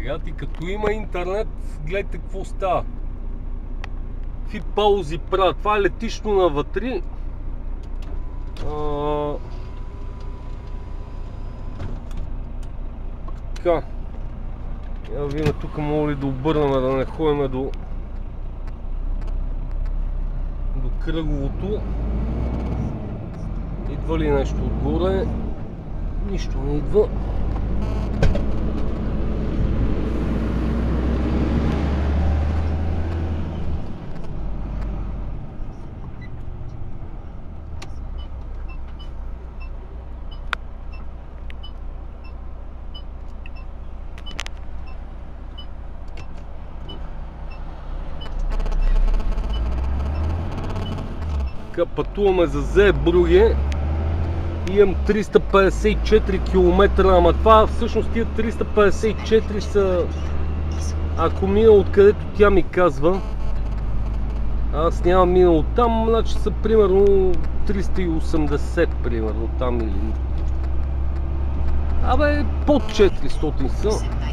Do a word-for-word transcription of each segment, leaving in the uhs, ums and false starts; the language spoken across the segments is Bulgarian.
Сега ти като има интернет, гледайте какво става. Какви паузи правят. Това е летищно навътре. А... Така. Я видим тук мога ли да обърнем, да не ходим до до кръговото. Идва ли нещо отгоре? Нищо не идва. Пътуваме за Зеебрюге. Имам триста петдесет и четири километра, ама това всъщност тия триста петдесет и четири са, ако мина откъдето тя ми казва, аз нямам минало там, значи са примерно триста и осемдесет примерно там или... Абе, под четиристотин са.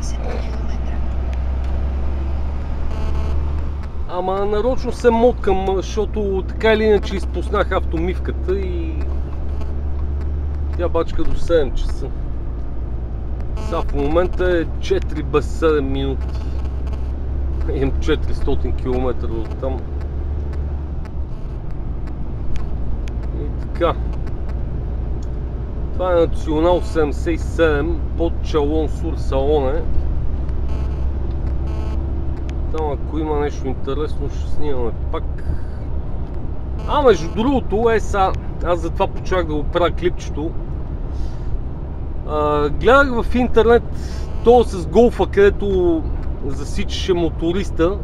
Ама нарочно се моткам, защото така или иначе изпуснах автомивката и тя бачка до седем часа. Сега в момента е четири без седем минути. Имам четиристотин километра от там. И така. Това е Национал седемдесет и седем под Чалон-Сур-Салоне. Там ако има нещо интересно ще снимаме пак. А между другото, е са, аз затова почнах да го правя клипчето. А, гледах в интернет то с голфа, където засичаше моториста.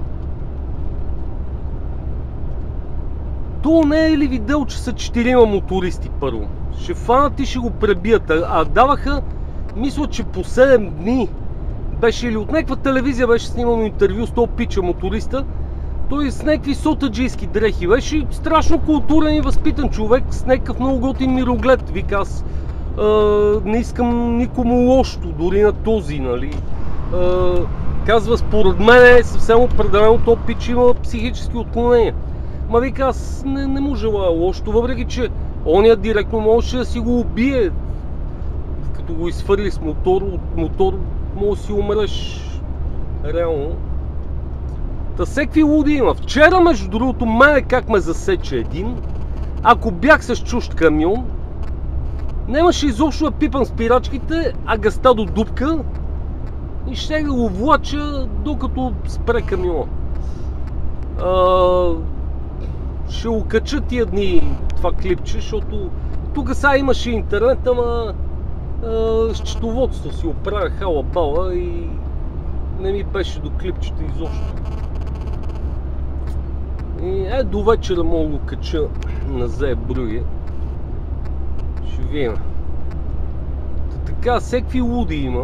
То не е ли видео, че са четирима мотористи първо? Ще фанат и ще го пребият, а даваха, мисля, че по седем дни беше или от някаква телевизия беше снимано интервю с този пича моториста. Той с някакви сотаджийски дрехи беше страшно културен и възпитан човек с някакъв много готин мироглед. Вика, аз а, не искам никому лошото, дори на този, нали. А, казва, според мен е съвсем определено този пич има психически отклонения. Ма вика, аз не, не му желая лошото, въпреки че оня директно можеше да си го убие. Като го изфърли с мотор, от мотор може да си умреш реално. Та всеки луди има. Вчера, между другото, мене как ме засече един. Ако бях с чужд камион, нямаше изобщо да пипам спирачките, а гъста до дупка и ще го влача докато спре камиона. А, ще го кача тия дни това клипче, защото тук сега имаше интернет, ама а, счетоводство си оправя хала-бала и не ми беше до клипчета изобщо. И е, до вечера мога да го кача на Зеебрюге. Ще видим. Така, всеки луди има.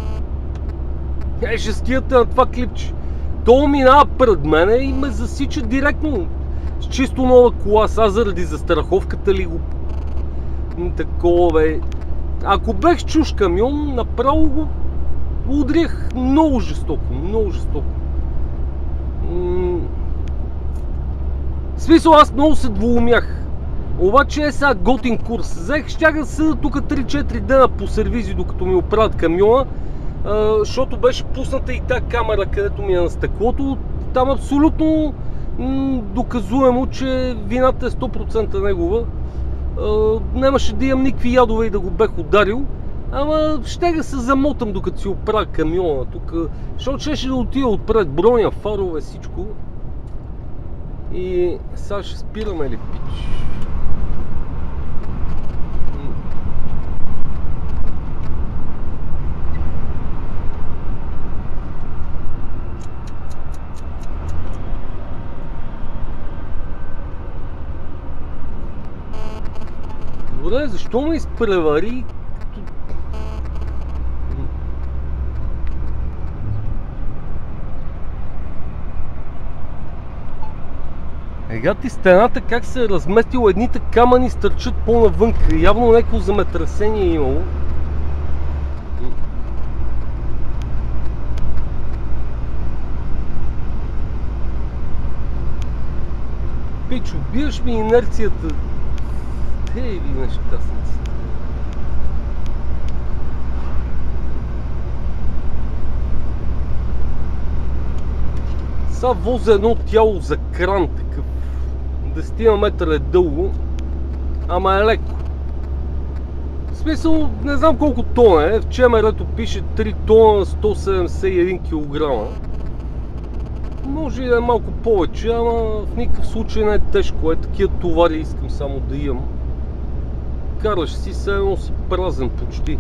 Е, шестията на това клипче. То минава пред мене и ме засича директно. С чисто нова кола. Сега заради застраховката ли го... Такова бе. Ако бех чуж камион, направо го удрях много жестоко. Много жестоко. М... В смисъл, аз много се двоумях. Обаче е сега готин курс. Взех, щях да седа тук три-четири дена по сервизи, докато ми оправят камиона, а, защото беше пусната и та камера, където ми е на стъклото. Там абсолютно м, доказуемо, че вината е сто процента негова. А, нямаше да имам никакви ядове и да го бех ударил. Ама ще да се замотам, докато си оправя камиона тук. Защото ще да отида отпред броня, фарове, всичко. И сега ще спираме ли, пич? Добре, защо ме изпревари? Ега ти стената как се е разместила, едните камъни стърчат по-навънка. Явно някакво земетресение е имало. Вълчо, биеш ми инерцията. Ей, ви нещастници. Сега возя едно тяло за кран такъв. десет метра е дълго, ама е леко. В смисъл, не знам колко тона е. В чемерето пише три тона, сто седемдесет и един килограма. Може и да е малко повече, ама в никакъв случай не е тежко. Е, такива товари искам само да имам. Караш си, все едно си празен почти.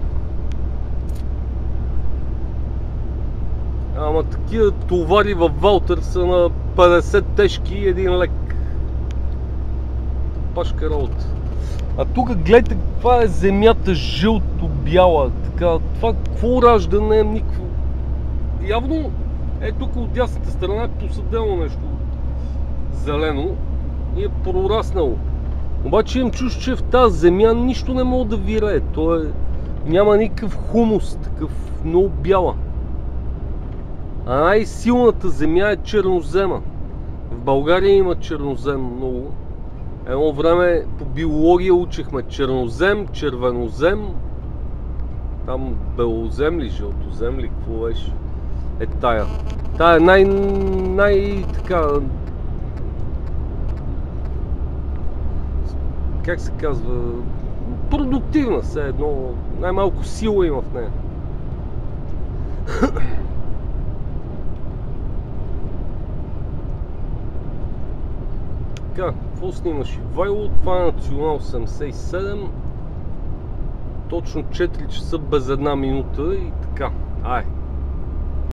Ама такива товари във Валтер са на петдесет тежки и един лек. Пашка работа. А тук гледайте каква е земята жълто-бяла. Така, това какво ражда, не е никакво. Явно е тук от дясната страна е посадено нещо зелено и е прораснало. Обаче им чуш, че в тази земя нищо не мога да вирее. То е, няма никакъв хумус, такъв много бяла. А най-силната земя е чернозема. В България има чернозем много. Едно време по биология учихме чернозем, червенозем, там белозем ли, жълтозем ли, какво беше? Е тая. Тая е най... най... така... как се казва? Продуктивна все едно, най-малко сила има в нея. Така, какво снимаш? Ивайло, това е Национал седемдесет и седем. Точно четири часа без една минута и така. Ай!